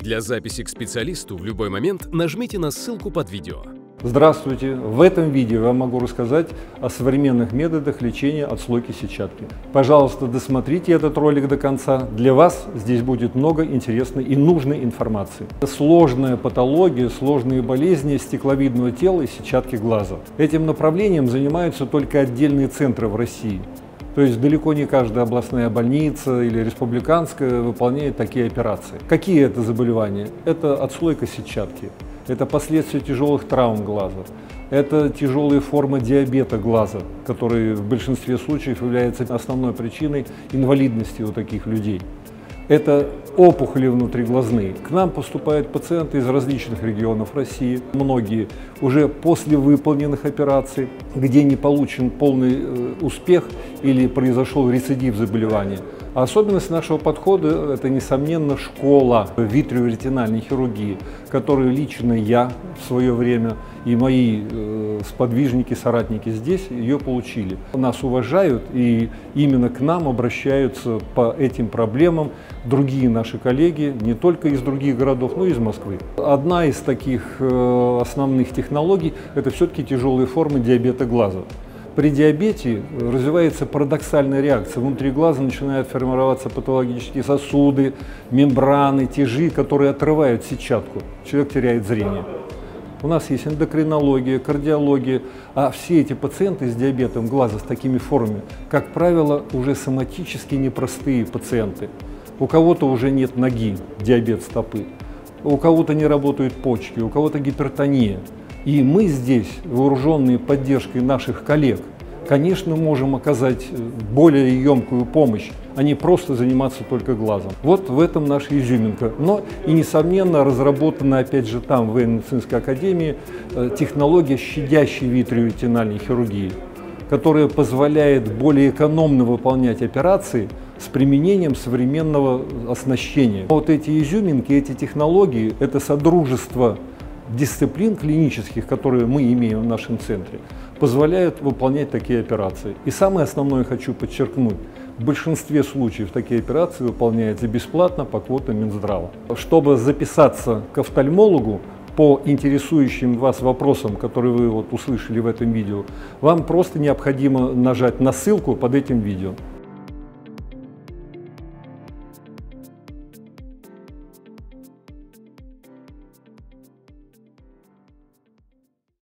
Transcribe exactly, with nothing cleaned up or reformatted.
Для записи к специалисту в любой момент нажмите на ссылку под видео. Здравствуйте! В этом видео я могу рассказать о современных методах лечения отслойки сетчатки. Пожалуйста, досмотрите этот ролик до конца. Для вас здесь будет много интересной и нужной информации. Сложная патология, сложные болезни стекловидного тела и сетчатки глаза. Этим направлением занимаются только отдельные центры в России. То есть далеко не каждая областная больница или республиканская выполняет такие операции. Какие это заболевания? Это отслойка сетчатки, это последствия тяжелых травм глаза, это тяжелые формы диабета глаза, которые в большинстве случаев являются основной причиной инвалидности у таких людей. Это опухоли внутриглазные. К нам поступают пациенты из различных регионов России. Многие уже после выполненных операций, где не получен полный успех или произошел рецидив заболевания. А особенность нашего подхода – это, несомненно, школа витреоретинальной хирургии, которую лично я в свое время и мои э, сподвижники, соратники здесь ее получили. Нас уважают, и именно к нам обращаются по этим проблемам другие наши коллеги, не только из других городов, но и из Москвы. Одна из таких э, основных технологий – это все-таки тяжелые формы диабета глаза. При диабете развивается парадоксальная реакция. Внутри глаза начинают формироваться патологические сосуды, мембраны, тяжи, которые отрывают сетчатку. Человек теряет зрение. У нас есть эндокринология, кардиология, а все эти пациенты с диабетом глаза, с такими формами, как правило, уже соматически непростые пациенты. У кого-то уже нет ноги, диабет стопы, у кого-то не работают почки, у кого-то гипертония. И мы здесь, вооруженные поддержкой наших коллег, конечно, можем оказать более емкую помощь, а не просто заниматься только глазом. Вот в этом наша изюминка. Но и, несомненно, разработана, опять же, там, в военно-медицинской академии, технология щадящей витреоретинальной хирургии, которая позволяет более экономно выполнять операции с применением современного оснащения. Вот эти изюминки, эти технологии, это содружество дисциплин клинических, которые мы имеем в нашем центре, позволяют выполнять такие операции. И самое основное хочу подчеркнуть, в большинстве случаев такие операции выполняются бесплатно по квотам Минздрава. Чтобы записаться к офтальмологу по интересующим вас вопросам, которые вы вот услышали в этом видео, вам просто необходимо нажать на ссылку под этим видео.